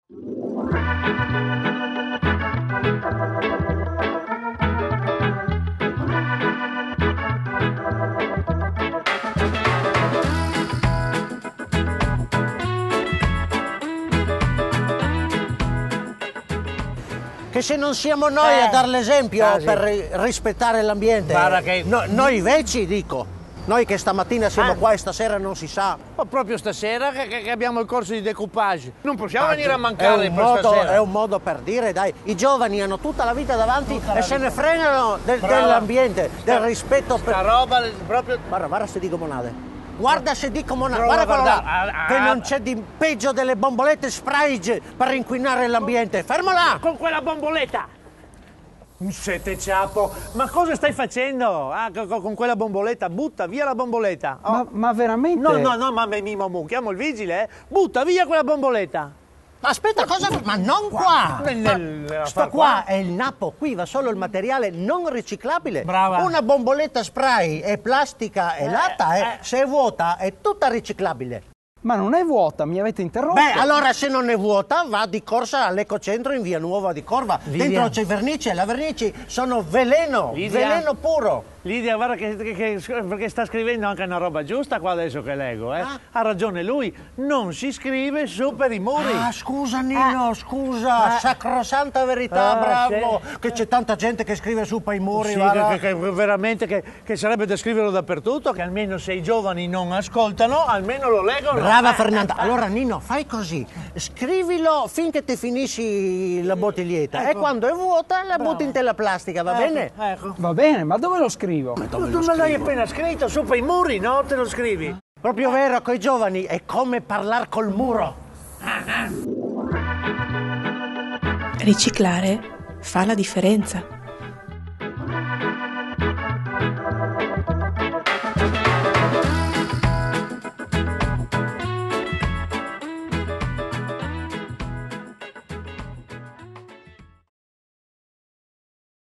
Che se non siamo noi a dare l'esempio sì. per rispettare l'ambiente, Che... noi vecchi dico, noi che stamattina siamo qua e stasera non si sa. Ma proprio stasera che abbiamo il corso di decoupage, non possiamo venire a mancare per stasera. È un modo per dire, dai, i giovani hanno tutta la vita davanti e se ne fregano dell'ambiente, del rispetto per... Sta roba proprio... Guarda se dico monade. Guarda se dico monade, guarda quello là, che non c'è di peggio delle bombolette spray per inquinare l'ambiente. Fermo là! Con quella bomboletta! Sette ciapo, ma cosa stai facendo? Con quella bomboletta, butta via la bomboletta. Oh. Ma veramente? No, ma Mimo, chiamo il vigile, Butta via quella bomboletta. Aspetta, cosa? Ma non qua! Sto qua è il nappo, qui va solo il materiale non riciclabile. Brava. Una bomboletta spray è plastica e latta, se è vuota è tutta riciclabile. Ma non è vuota, mi avete interrotto. Beh, allora se non è vuota va di corsa all'Ecocentro in via Nuova di Corva. Lidia. Dentro c'è vernice, la vernice sono veleno, Lidia. veleno puro. Lidia, guarda perché sta scrivendo anche una roba giusta qua adesso che leggo, Ha ragione lui, non si scrive su per i muri. Ah, scusa Nino, scusa, sacrosanta verità, bravo, sì. che c'è tanta gente che scrive su per i muri. Sì, che veramente che sarebbe da scriverlo dappertutto, che almeno se i giovani non ascoltano, almeno lo leggono. Brava Fernanda, allora Nino, fai così, scrivilo finché ti finisci la bottiglietta e quando è vuota la butti in tela plastica, va bene? Ecco. Va bene, ma dove lo scrivo? Tu me l'hai appena scritto, su per i muri, no? Te lo scrivi? Proprio vero, coi giovani è come parlare col muro. Riciclare fa la differenza.